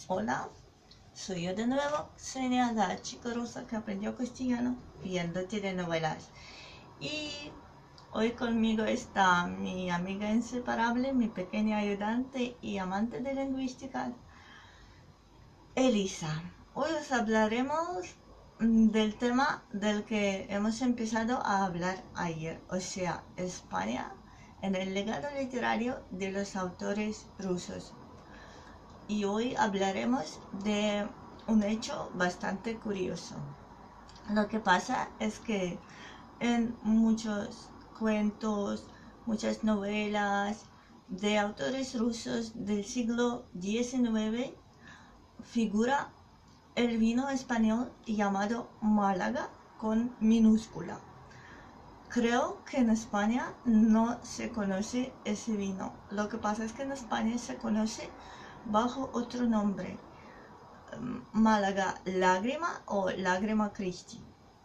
Hola, soy yo de nuevo, Xenia, la chica rusa que aprendió castellano viendo telenovelas. Y hoy conmigo está mi amiga inseparable, mi pequeña ayudante y amante de lingüística, Elisa. Hoy os hablaremos del tema del que hemos empezado a hablar ayer, o sea, España en el legado literario de los autores rusos. Y hoy hablaremos de un hecho bastante curioso. Lo que pasa es que en muchos cuentos, muchas novelas de autores rusos del siglo XIX figura el vino español llamado Málaga con minúscula. Creo que en España no se conoce ese vino. Lo que pasa es que en España se conoce bajo otro nombre, Málaga Lágrima o Lágrima Christi.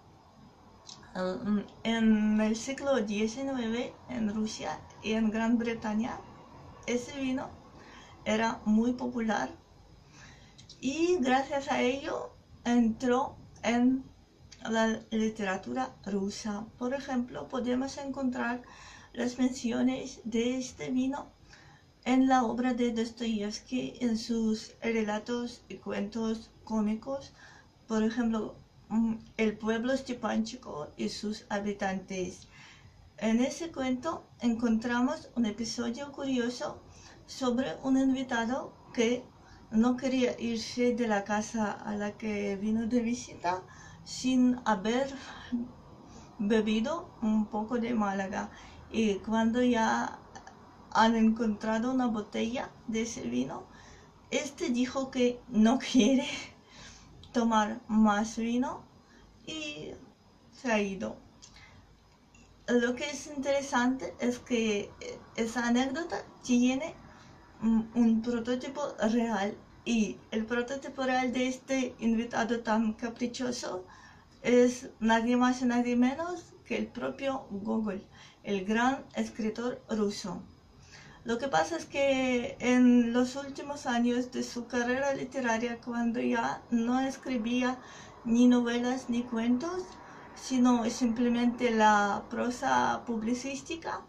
En el siglo XIX en Rusia y en Gran Bretaña ese vino era muy popular y gracias a ello entró en la literatura rusa. Por ejemplo, podemos encontrar las menciones de este vino en la obra de Dostoyevsky, en sus relatos y cuentos cómicos, por ejemplo, El pueblo Stepanchiko y sus habitantes. En ese cuento encontramos un episodio curioso sobre un invitado que no quería irse de la casa a la que vino de visita sin haber bebido un poco de Málaga. Y cuando ya han encontrado una botella de ese vino, este dijo que no quiere tomar más vino y se ha ido. Lo que es interesante es que esa anécdota tiene un prototipo real, y el prototipo real de este invitado tan caprichoso es nadie más y nadie menos que el propio Gogol, el gran escritor ruso. Lo que pasa es que en los últimos años de su carrera literaria, cuando ya no escribía ni novelas ni cuentos, sino simplemente la prosa publicística,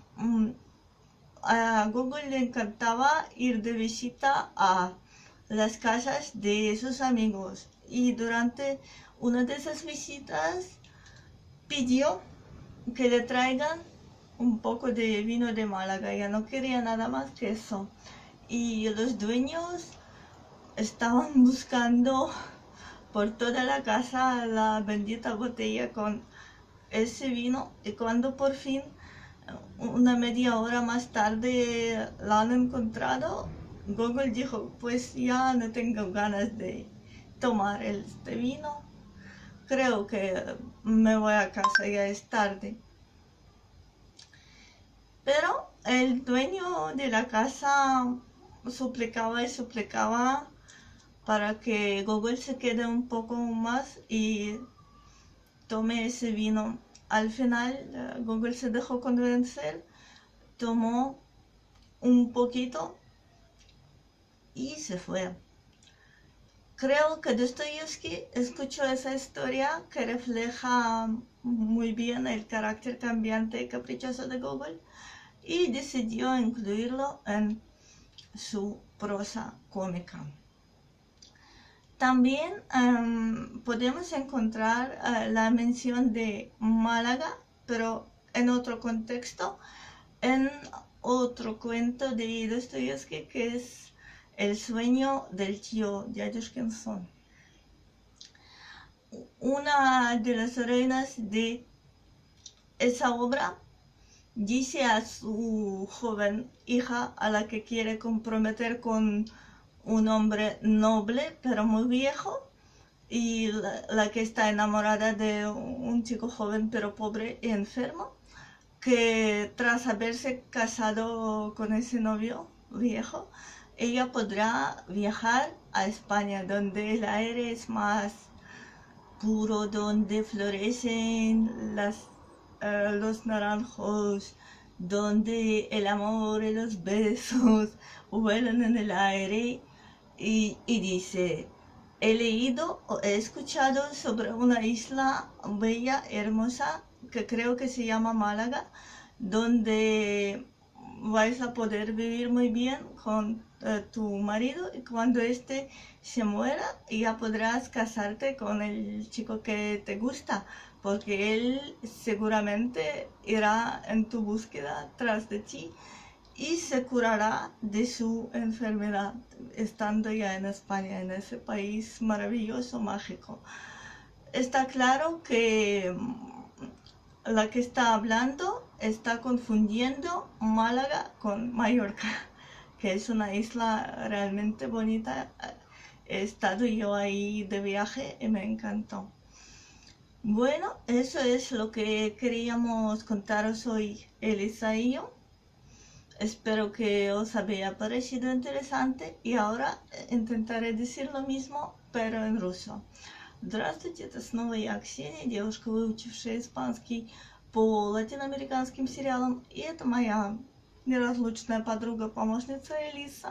a Gogol le encantaba ir de visita a las casas de sus amigos, y durante una de esas visitas pidió que le traigan un poco de vino de Málaga. Ya no quería nada más que eso, y los dueños estaban buscando por toda la casa la bendita botella con ese vino, y cuando por fin, una media hora más tarde, la han encontrado, Gogol dijo: pues ya no tengo ganas de tomar este vino, creo que me voy a casa, ya es tarde. Pero el dueño de la casa suplicaba y suplicaba para que Gogol se quede un poco más y tome ese vino. Al final, Gogol se dejó convencer, tomó un poquito y se fue. Creo que Dostoyevsky escuchó esa historia que refleja muy bien el carácter cambiante y caprichoso de Gogol, y decidió incluirlo en su prosa cómica. También podemos encontrar la mención de Málaga, pero en otro contexto, en otro cuento de Dostoyevsky, que es El sueño del tío Dyadushkin Son. Una de las reinas de esa obra dice a su joven hija, a la que quiere comprometer con un hombre noble pero muy viejo, y la que está enamorada de un chico joven pero pobre y enfermo, que tras haberse casado con ese novio viejo, ella podrá viajar a España, donde el aire es más puro, donde florecen los naranjos, donde el amor y los besos vuelan en el aire, y dice, he leído o he escuchado sobre una isla bella, hermosa, que creo que se llama Málaga, donde vais a poder vivir muy bien con tu marido, y cuando éste se muera ya podrás casarte con el chico que te gusta, porque él seguramente irá en tu búsqueda tras de ti y se curará de su enfermedad estando ya en España, en ese país maravilloso, mágico. Está claro que la que está hablando está confundiendo Málaga con Mallorca, que es una isla realmente bonita. He estado yo ahí de viaje y me encantó. Bueno, eso es lo que queríamos contaros hoy, Elisa y yo. Espero que os haya parecido interesante, и ahora intentaré decir lo mismo, pero en ruso. Здравствуйте, это снова я, Ксения, девушка, выучившая испанский по латиноамериканским сериалам. И это моя неразлучная подруга-помощница Элиса,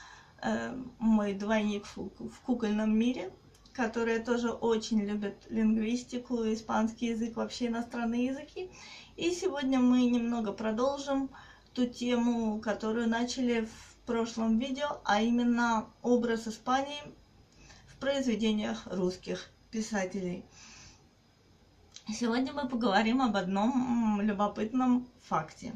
мой двойник в кукольном мире, которая тоже очень любит лингвистику, испанский язык, вообще иностранные языки. И сегодня мы немного продолжим ту тему, которую начали в прошлом видео, а именно образ Испании в произведениях русских писателей. Сегодня мы поговорим об одном любопытном факте.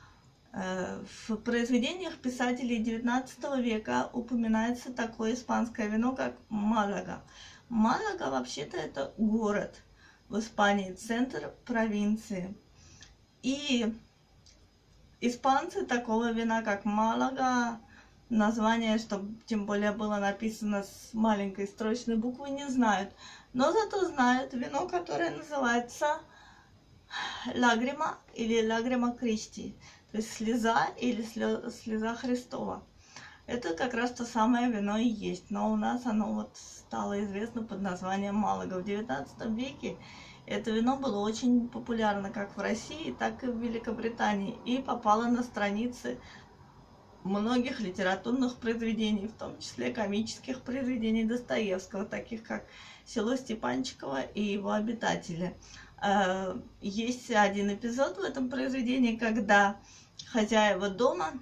В произведениях писателей XIX века упоминается такое испанское вино, как Малага. Малага вообще-то это город в Испании, центр провинции. И испанцы такого вина, как Малага, название, чтобы тем более было написано с маленькой строчной буквы, не знают. Но зато знают вино, которое называется лагрима или лагрима Кристи, то есть слеза или слеза Христова. Это как раз то самое вино и есть, но у нас оно вот стало известно под названием Малага. В XIX веке это вино было очень популярно как в России, так и в Великобритании, и попало на страницы многих литературных произведений, в том числе комических произведений Достоевского, таких как «Село Степанчиково» и его обитатели. Есть один эпизод в этом произведении, когда хозяева дома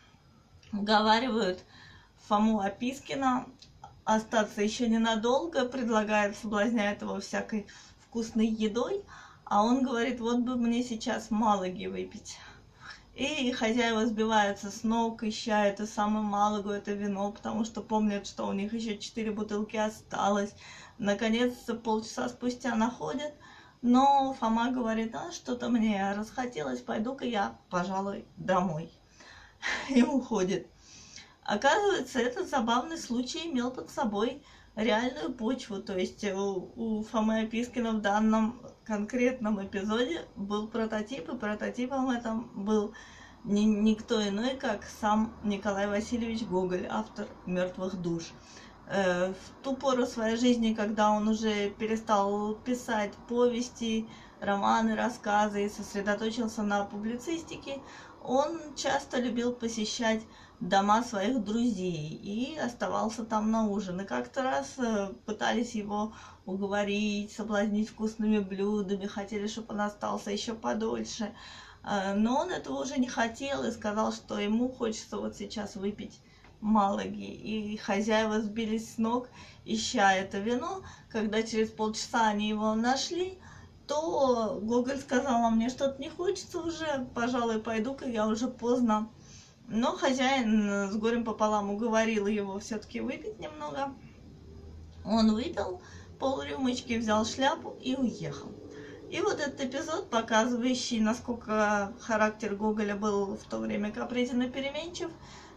уговаривают Фому Опискина остаться еще ненадолго, предлагают, соблазняют его всякой вкусной едой, а он говорит, вот бы мне сейчас Малаги выпить. И хозяева сбиваются с ног, ища эту самую Малагу, это вино, потому что помнят, что у них еще 4 бутылки осталось. Наконец, полчаса спустя находят, но Фома говорит, что-то мне расхотелось, пойду-ка я, пожалуй, домой. И уходит. Оказывается, этот забавный случай имел под собой реальную почву, то есть у Фомы Опискина в данном конкретном эпизоде был прототип, и прототипом этом был никто иной, как сам Николай Васильевич Гоголь, автор «Мертвых душ». В ту пору своей жизни, когда он уже перестал писать повести, романы, рассказы и сосредоточился на публицистике, он часто любил посещать дома своих друзей и оставался там на ужин. И как-то раз пытались его уговорить, соблазнить вкусными блюдами, хотели, чтобы он остался еще подольше. Но он этого уже не хотел и сказал, что ему хочется вот сейчас выпить Малаги. И хозяева сбились с ног, ища это вино. Когда через полчаса они его нашли, то Гоголь сказал, а мне что-то не хочется уже, пожалуй, пойду-ка, я уже поздно. Но хозяин с горем пополам уговорил его все-таки выпить немного. Он выпил полрюмочки, взял шляпу и уехал. И вот этот эпизод, показывающий, насколько характер Гоголя был в то время капризен и переменчив,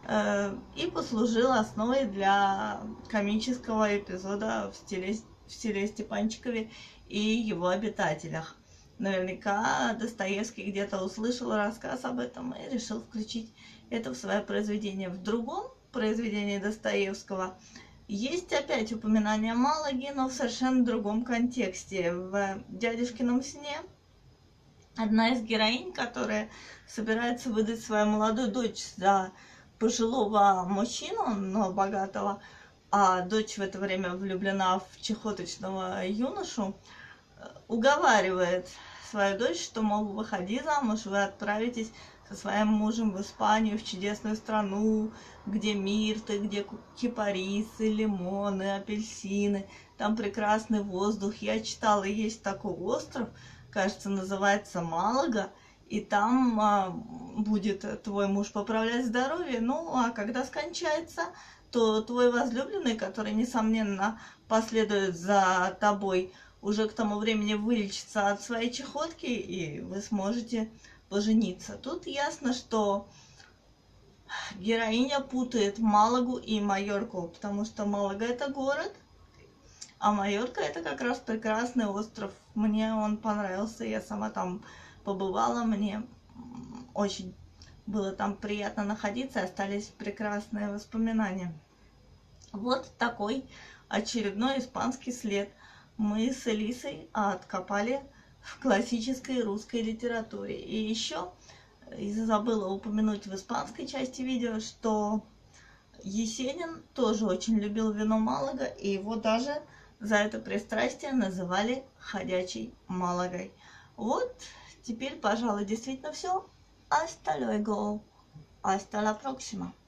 и послужил основой для комического эпизода в стиле Степанчикове и его обитателях. Наверняка Достоевский где-то услышал рассказ об этом и решил включить это в свое произведение. В другом произведении Достоевского есть опять упоминание Малаги, но в совершенно другом контексте. В «Дядюшкином сне» одна из героинь, которая собирается выдать свою молодую дочь за пожилого мужчину, но богатого, а дочь в это время влюблена в чехоточного юношу, уговаривает свою дочь, что, мол, выходи замуж, вы отправитесь со своим мужем в Испанию, в чудесную страну, где мирты, где кипарисы, лимоны, апельсины, там прекрасный воздух. Я читала, есть такой остров, кажется, называется Малага, и там будет твой муж поправлять здоровье, ну, а когда скончается, то твой возлюбленный, который, несомненно, последует за тобой, уже к тому времени вылечится от своей чехотки, и вы сможете пожениться. Тут ясно, что героиня путает Малагу и Майорку, потому что Малага — это город, а Майорка — это как раз прекрасный остров. Мне он понравился, я сама там побывала, мне очень было там приятно находиться, остались прекрасные воспоминания. Вот такой очередной испанский след мы с Элисой откопали в классической русской литературе. И еще забыла упомянуть в испанской части видео, что Есенин тоже очень любил вино Малага, и его даже за это пристрастие называли ходячей Малагой. Вот, теперь, пожалуй, действительно все. Hasta luego. Hasta la próxima.